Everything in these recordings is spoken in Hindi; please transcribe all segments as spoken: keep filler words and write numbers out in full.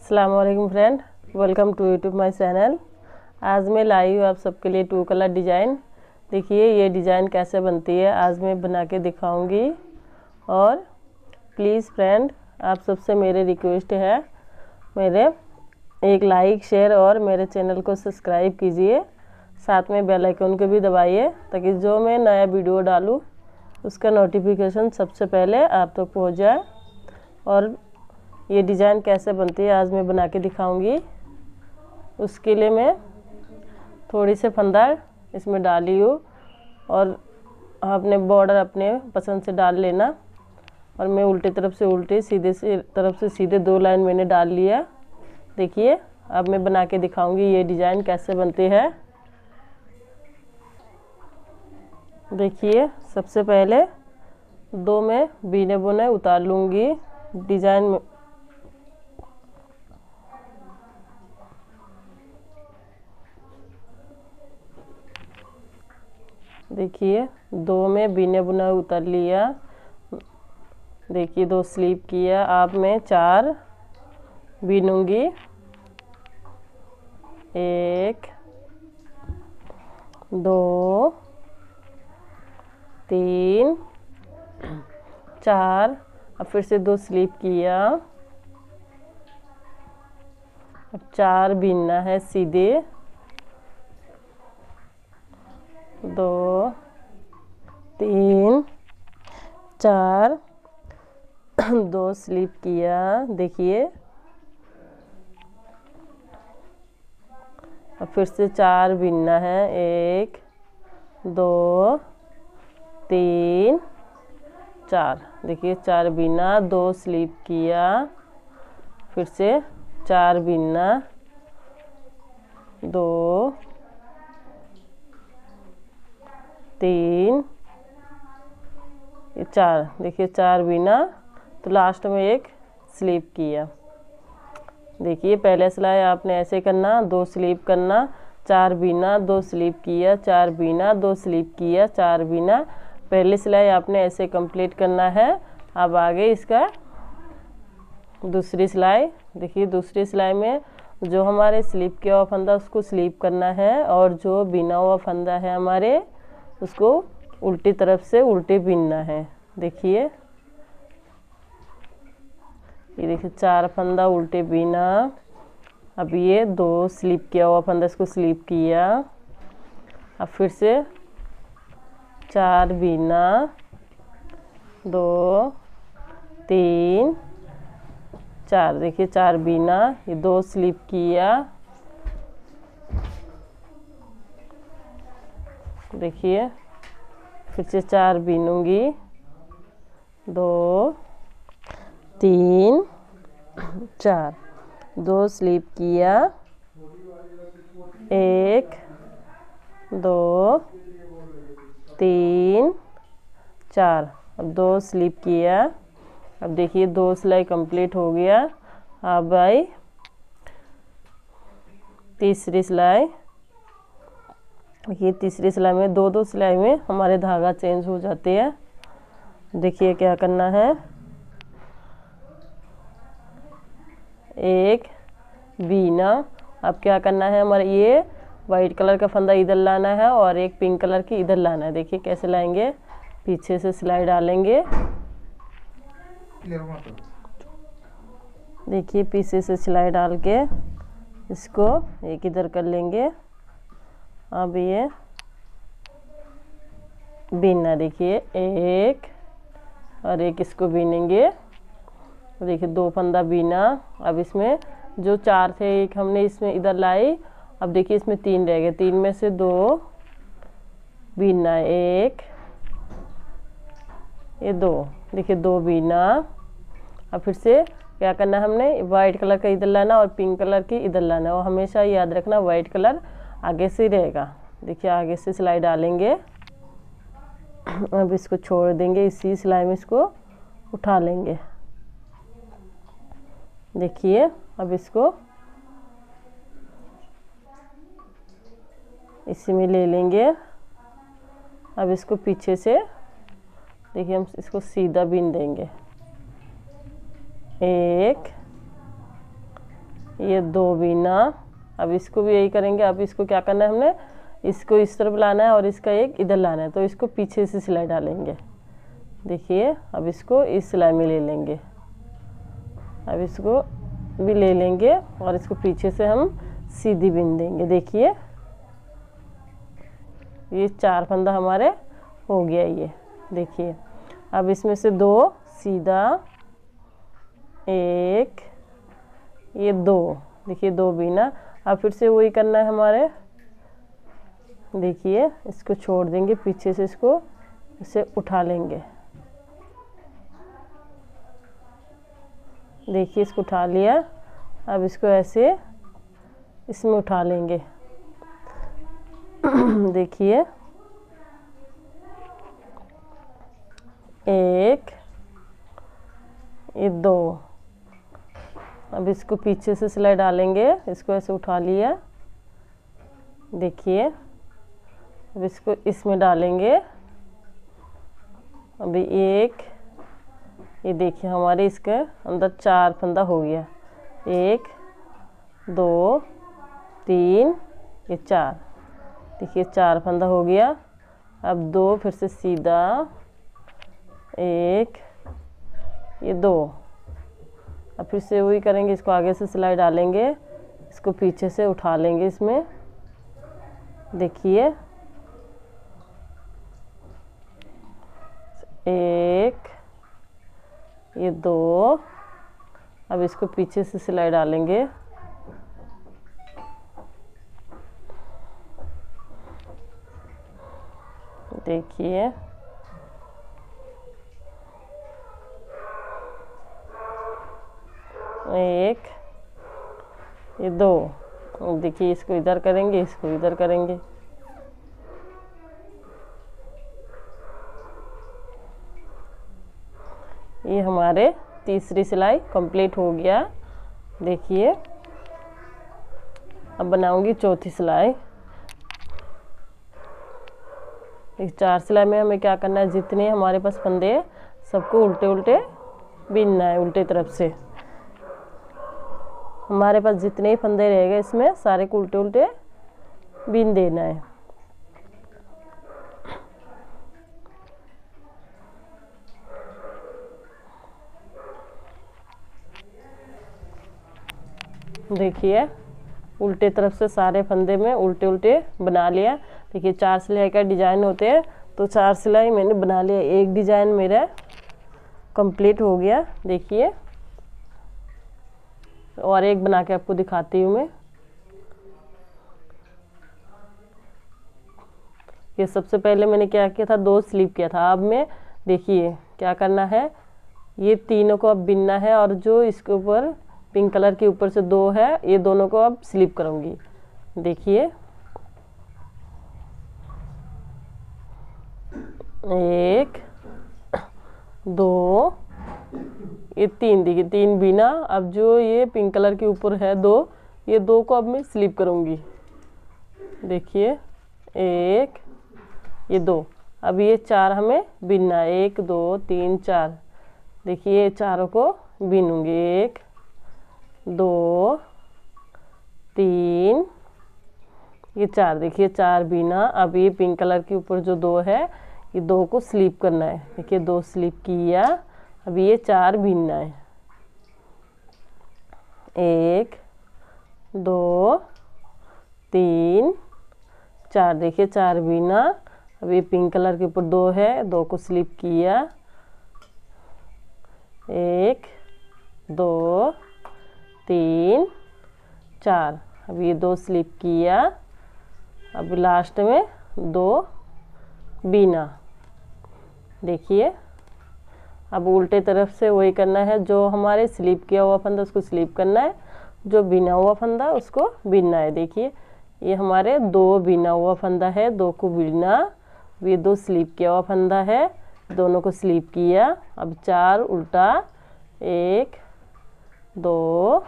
अस्सलाम वालेकुम friend, welcome to YouTube my channel. आज मैं लाई हूँ आप सबके लिए टू कलर डिज़ाइन। देखिए ये डिज़ाइन कैसे बनती है, आज मैं बना के दिखाऊंगी। और प्लीज़ फ्रेंड, आप सबसे मेरी रिक्वेस्ट है, मेरे एक लाइक शेयर और मेरे चैनल को सब्सक्राइब कीजिए, साथ में बेल आइकन को भी दबाइए ताकि जो मैं नया वीडियो डालूँ उसका नोटिफिकेशन सबसे पहले आप तक पहुँच जाए। और ये डिज़ाइन कैसे बनती है आज मैं बना के दिखाऊंगी। उसके लिए मैं थोड़ी से फंदा इसमें डाली हूँ और आपने बॉर्डर अपने पसंद से डाल लेना। और मैं उल्टी तरफ से उल्टी, सीधे से तरफ से सीधे दो लाइन मैंने डाल लिया। देखिए अब मैं बना के दिखाऊंगी ये डिज़ाइन कैसे बनती है। देखिए सबसे पहले दो मैं बीने बुने उतार लूँगी डिज़ाइन में। देखिए दो में बीने बुना उतार लिया। देखिए दो स्लीप किया। अब मैं चार बीनूंगी, एक दो तीन चार। अब फिर से दो स्लीप किया। अब चार बीनना है सीधे, दो तीन चार, दो स्लिप किया। देखिए अब फिर से चार बीनना है, एक दो तीन चार। देखिए चार बीना, दो स्लिप किया, फिर से चार बीनना, दो तीन ये चार। देखिए चार बीना तो लास्ट में एक स्लीप किया। देखिए पहले सिलाई आपने ऐसे करना, दो स्लीप करना, चार बीना, दो स्लीप किया, चार बीना, दो स्लीप किया, चार बीना। पहली सिलाई आपने ऐसे कंप्लीट करना है। अब आगे इसका दूसरी सिलाई। देखिए दूसरी सिलाई में जो हमारे स्लीप किया हुआ फंदा उसको स्लीप करना है और जो बीना हुआ फंदा है हमारे उसको उल्टी तरफ से उल्टे बीनना है। देखिए ये देखिए चार फंदा उल्टे बीना। अब ये दो स्लिप किया हुआ फंदा इसको स्लिप किया। अब फिर से चार बीना, दो तीन चार। देखिए चार बीना, ये दो स्लिप किया। देखिए फिर से चार बीनूंगी, दो तीन चार, दो स्लीप किया, एक दो तीन चार। अब दो स्लीप किया। अब देखिए दो सिलाई कंप्लीट हो गया। अब आई तीसरी सिलाई। ये तीसरी सिलाई में दो दो सिलाई में हमारे धागा चेंज हो जाते हैं। देखिए क्या करना है, एक बीना। अब क्या करना है, हमारे ये वाइट कलर का फंदा इधर लाना है और एक पिंक कलर की इधर लाना है। देखिए कैसे लाएंगे, पीछे से सिलाई डालेंगे। देखिए पीछे से सिलाई डाल के इसको एक इधर कर लेंगे। अब ये बीनना, देखिए एक और एक इसको बीनेंगे। देखिए दो फंदा बीना। अब इसमें जो चार थे एक हमने इसमें इधर लाई। अब देखिए इसमें तीन रह गए, तीन में से दो बीनना, एक ये दो। देखिए दो बीना। अब फिर से क्या करना, हमने वाइट कलर का इधर लाना और पिंक कलर की इधर लाना। और हमेशा याद रखना वाइट कलर आगे से रहेगा। देखिए आगे से सिलाई डालेंगे। अब इसको छोड़ देंगे, इसी सिलाई में इसको उठा लेंगे। देखिए अब इसको इसी में ले लेंगे। अब इसको पीछे से देखिए हम इसको सीधा बीन देंगे, एक ये दो बीना। अब इसको भी यही करेंगे। अब इसको क्या करना है, हमने इसको इस तरफ लाना है और इसका एक इधर लाना है, तो इसको पीछे से सिलाई डालेंगे। देखिए अब इसको इस सिलाई में ले लेंगे। अब इसको भी ले लेंगे और इसको पीछे से हम सीधी बिन देंगे। देखिए ये चार फंदा हमारे हो गया। ये देखिए अब इसमें से दो सीधा, एक, ये दो, देखिए दो बीना। अब फिर से वही करना है हमारे। देखिए इसको छोड़ देंगे, पीछे से इसको इसे उठा लेंगे। देखिए इसको उठा लिया। अब इसको ऐसे इसमें उठा लेंगे। देखिए एक, ये दो। अब इसको पीछे से सिलाई डालेंगे। इसको ऐसे उठा लिया। देखिए अब इसको इसमें डालेंगे। अभी एक, ये देखिए हमारे इसके अंदर चार फंदा हो गया। एक, दो, तीन, ये चार। देखिए चार फंदा हो गया। अब दो फिर से सीधा, एक, ये दो। अब फिर से वही करेंगे। इसको आगे से सिलाई डालेंगे, इसको पीछे से उठा लेंगे इसमें। देखिए एक, ये दो। अब इसको पीछे से सिलाई डालेंगे। देखिए एक, ये दो। देखिए इसको इधर करेंगे, इसको इधर करेंगे। ये हमारे तीसरी सिलाई कंप्लीट हो गया। देखिए अब बनाऊंगी चौथी सिलाई। इस चार सिलाई में हमें क्या करना है, जितने हमारे पास फंदे हैं सबको उल्टे उल्टे बीनना है। उल्टे तरफ से हमारे पास जितने ही फंदे रहेंगे इसमें सारे को उल्टे उल्टे बीन देना है। देखिए उल्टे तरफ से सारे फंदे में उल्टे उल्टे बना लिया। देखिए चार सिलाई का डिजाइन होते हैं, तो चार सिलाई मैंने बना लिया। एक डिजाइन मेरा कंप्लीट हो गया। देखिए और एक बना के आपको दिखाती हूँ मैं। ये सबसे पहले मैंने क्या किया था, दो स्लीप किया था। अब मैं देखिए क्या करना है, ये तीनों को अब बिनना है और जो इसके ऊपर पिंक कलर के ऊपर से दो है, ये दोनों को अब स्लीप करूँगी। देखिए एक, दो, ये तीन। देखिए तीन बिना। अब जो ये पिंक कलर के ऊपर है दो, ये दो को अब मैं स्लीप करूँगी। देखिए एक, ये दो। अब ये चार हमें बिनना है, एक, दो, तीन, चार। देखिए ये चारों को बिनूंगी। एक, दो, तीन, ये चार। देखिए चार बिना। अब ये पिंक कलर के ऊपर जो दो है, ये दो को स्लीप करना है। देखिए दो स्लीप किया। अब ये चार बिनना है। एक, दो, तीन, चार। देखिए चार बिना। अब ये पिंक कलर के ऊपर दो है, दो को स्लीप किया। एक, दो, तीन, चार। अब ये दो स्लीप किया। अब लास्ट में दो बीना। देखिए अब उल्टे तरफ से वही करना है। जो हमारे स्लीप किया हुआ फंदा उसको स्लीप करना है, जो बिना हुआ फंदा उसको बीनना है। देखिए ये हमारे दो बिना हुआ फंदा है, दो को बीना। ये दो स्लीप किया हुआ फंदा है, दोनों को स्लीप किया। अब चार उल्टा, एक, दो,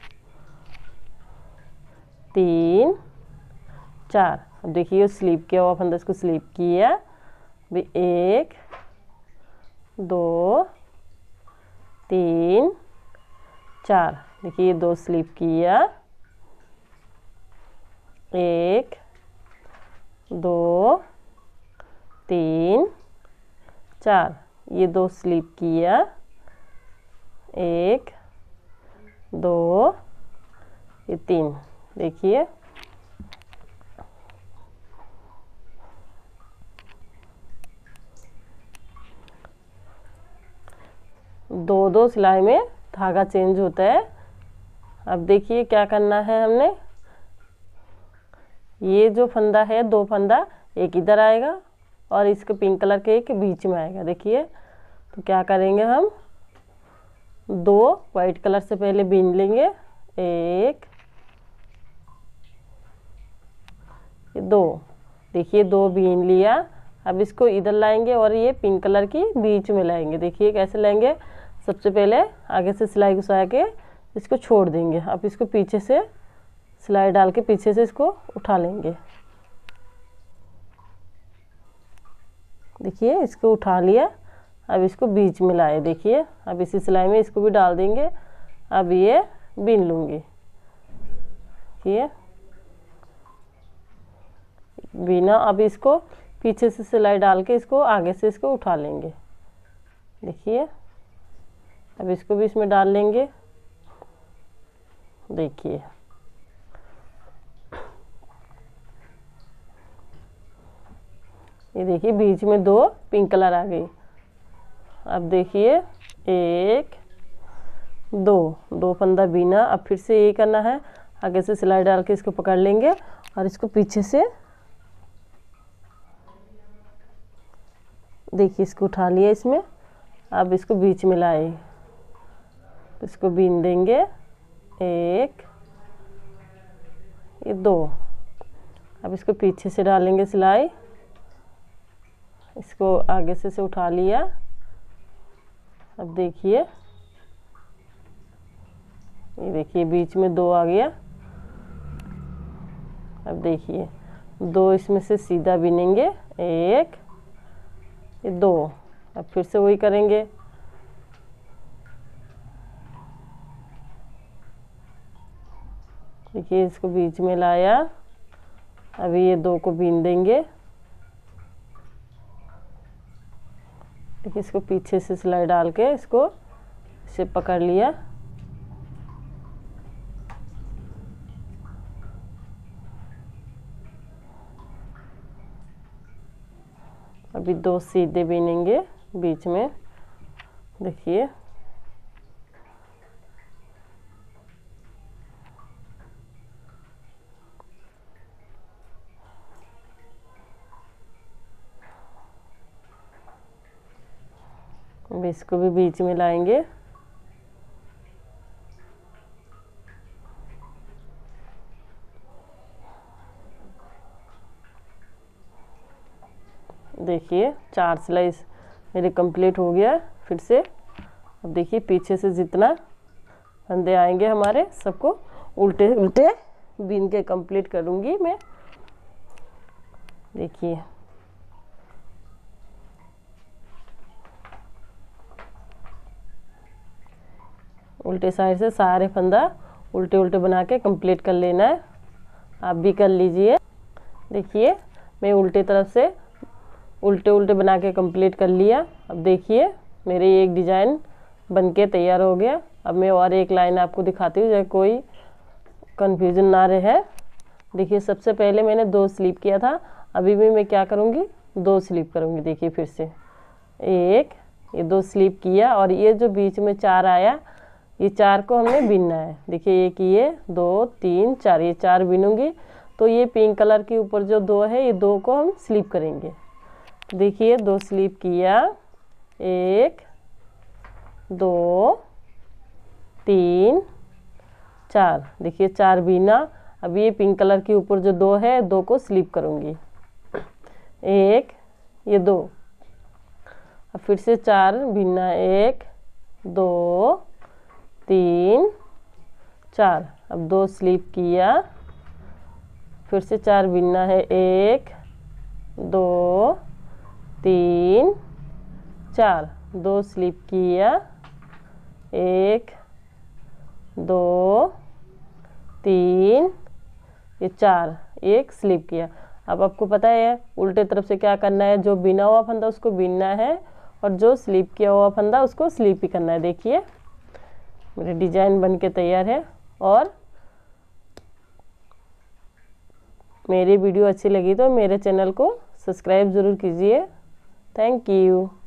तीन, चार। अब देखिए स्लीप किया हुआ फंदा इसको स्लीप किया। भी एक, दो, तीन, चार। देखिए ये दो स्लिप किया, एक दो तीन चार, ये दो स्लिप किया, एक दो ये तीन। देखिए दो दो सिलाई में धागा चेंज होता है। अब देखिए क्या करना है हमने, ये जो फंदा है दो फंदा एक इधर आएगा और इसके पिंक कलर के एक बीच में आएगा। देखिए तो क्या करेंगे हम, दो वाइट कलर से पहले बीन लेंगे, एक दो, देखिए दो बीन लिया। अब इसको इधर लाएंगे और ये पिंक कलर की बीच में लाएंगे। देखिए कैसे लाएंगे, सबसे पहले आगे से सिलाई घुसा के इसको छोड़ देंगे। अब इसको पीछे से सिलाई डाल के पीछे से इसको उठा लेंगे। देखिए इसको उठा लिया, अब इसको बीच में लाए। देखिए अब इसी सिलाई में इसको भी डाल देंगे। अब ये बीन लूँगी, ये बीना। अब इसको पीछे से सिलाई डाल के इसको आगे से इसको उठा लेंगे। देखिए अब इसको भी इसमें डाल लेंगे। देखिए ये देखिए बीच में दो पिंक कलर आ गई। अब देखिए एक दो, दो फंदा बीना। अब फिर से यही करना है, आगे से सिलाई डाल के इसको पकड़ लेंगे और इसको पीछे से देखिए इसको उठा लिया इसमें। अब इसको बीच में लाए, इसको बीन देंगे, एक ये दो। अब इसको पीछे से डालेंगे सिलाई, इसको आगे से से उठा लिया। अब देखिए ये देखिए बीच में दो आ गया। अब देखिए दो इसमें से सीधा बिनेंगे, एक ये दो। अब फिर से वही करेंगे, देखिए इसको बीच में लाया। अभी ये दो को बीन देंगे। देखिए इसको पीछे से सिलाई डाल के इसको इसे पकड़ लिया। अभी दो सीधे बीनेंगे बीच में। देखिए अब इसको भी बीच में लाएंगे। देखिए चार सिलाई मेरे कंप्लीट हो गया। फिर से अब देखिए पीछे से जितना फंदे आएंगे हमारे सबको उल्टे उल्टे बीन के कंप्लीट करूंगी मैं। देखिए उल्टे साइड से सारे फंदा उल्टे उल्टे बना के कंप्लीट कर लेना है। आप भी कर लीजिए। देखिए मैं उल्टे तरफ से उल्टे उल्टे बना के कंप्लीट कर लिया। अब देखिए मेरे एक डिज़ाइन बनके तैयार हो गया। अब मैं और एक लाइन आपको दिखाती हूँ, जैसे कोई कंफ्यूजन ना रहे। देखिए सबसे पहले मैंने दो स्लिप किया था, अभी भी मैं क्या करूँगी, दो स्लिप करूँगी। देखिए फिर से एक ये दो स्लिप किया और ये जो बीच में चार आया, ये चार को हमने बीनना है। देखिए एक ये दो तीन चार, ये चार बीनूंगी। तो ये पिंक कलर के ऊपर जो दो है, ये दो को हम स्लिप करेंगे। देखिए दो स्लिप किया, एक दो तीन चार। देखिए चार बीना। अब ये पिंक कलर के ऊपर जो दो है, दो को स्लिप करूँगी, एक ये दो। अब फिर से चार बीना, एक दो तीन चार। अब दो स्लिप किया, फिर से चार बीना है, एक दो तीन चार। दो स्लिप किया, एक दो, तीन, ये चार, एक स्लिप किया। अब आपको पता है उल्टे तरफ से क्या करना है, जो बिना हुआ फंदा उसको बीनना है और जो स्लिप किया हुआ फंदा उसको स्लिप ही करना है। देखिए मेरी डिजाइन बन के तैयार है। और मेरी वीडियो अच्छी लगी तो मेरे चैनल को सब्सक्राइब ज़रूर कीजिए। Thank you.